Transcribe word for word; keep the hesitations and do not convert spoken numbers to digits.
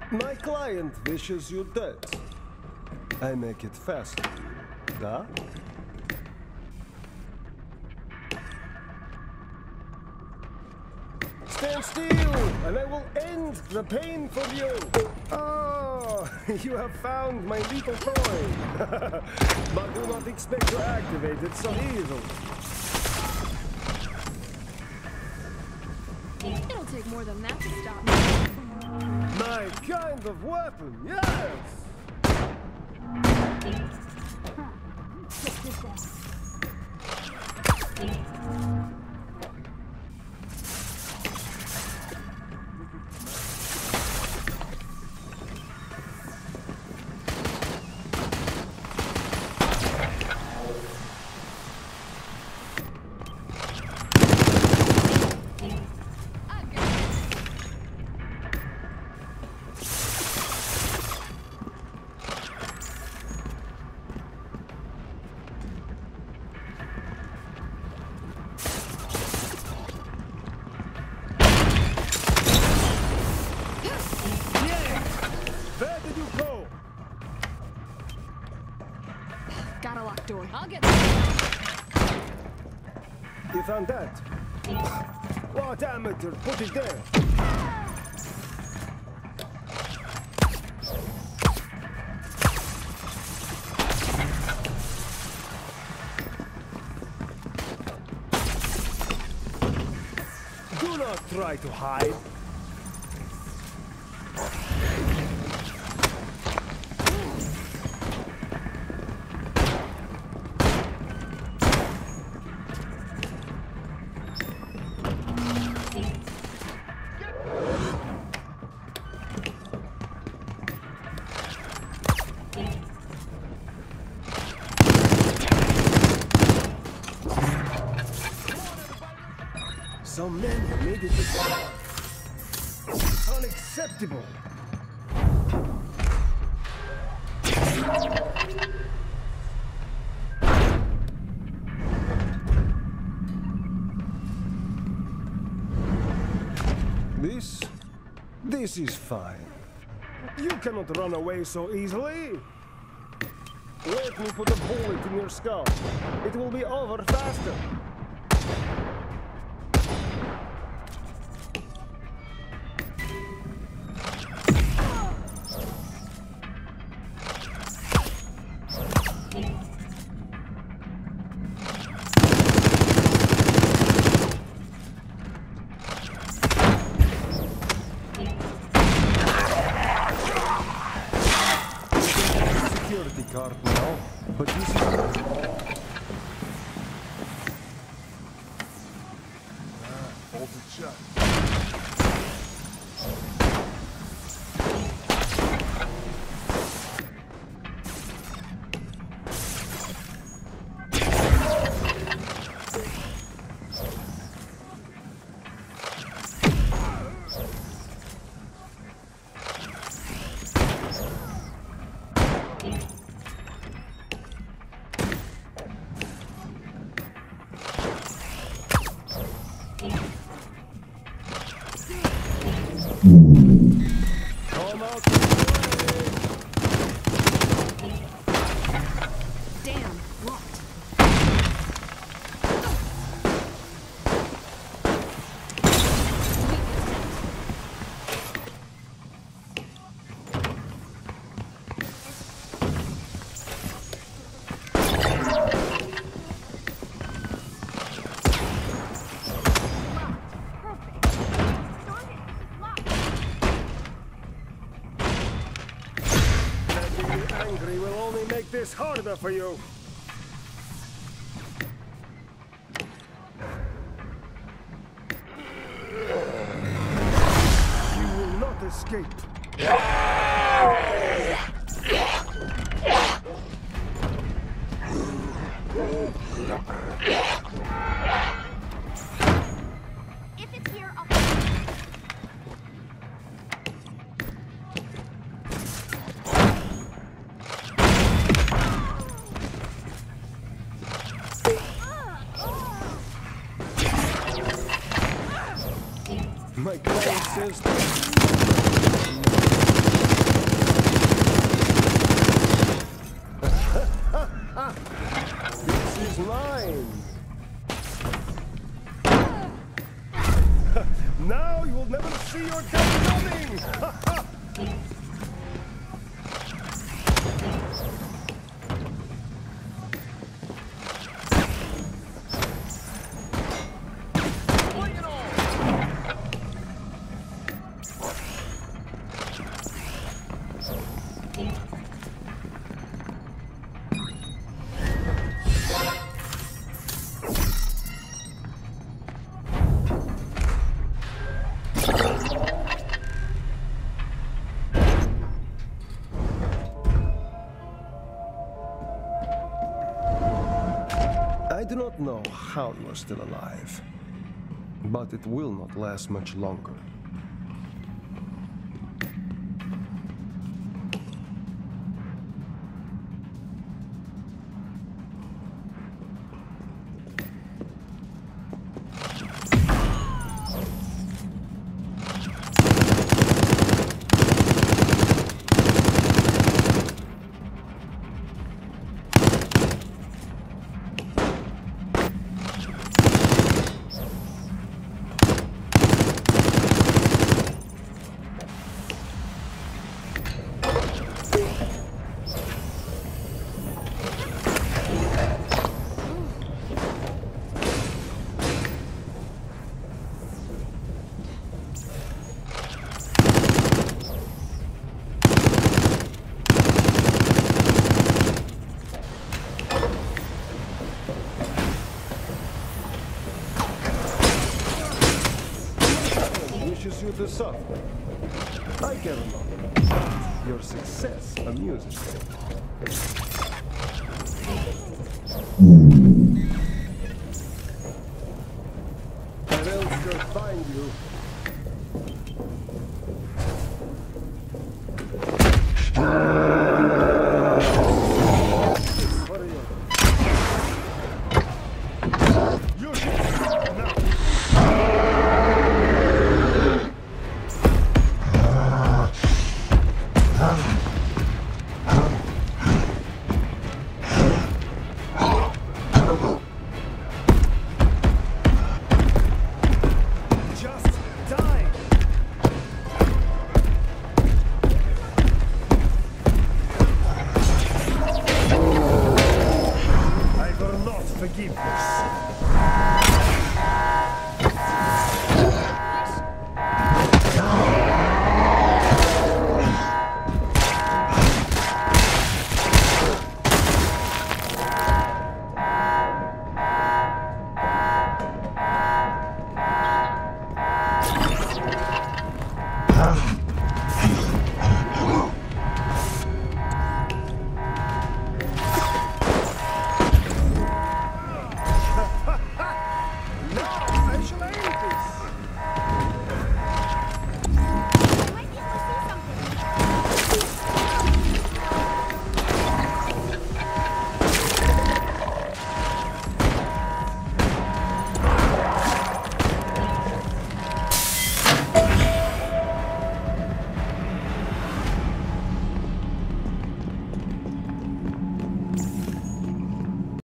My client wishes you dead. I make it faster. Da? Stand still, and I will end the pain for you. Oh, you have found my little toy. But do not expect to activate it so easily. It'll take more than that to stop me. My kind of weapon, yes! Got a locked door. I'll get You found that? What amateur? Put it there. Do not try to hide. Some men have made it this far. Unacceptable. This... this is fine. You cannot run away so easily. Let me put a bullet in your skull. It will be over faster. Security card now, but this is Ah, bolted shut. come out. damn locked. Angry will only make this harder for you. You will not escape. If it's here, I'll... My client says... not know how you are still alive, but it will not last much longer. Wishes you to suffer. I care not. Your success amuses me. An elster find you.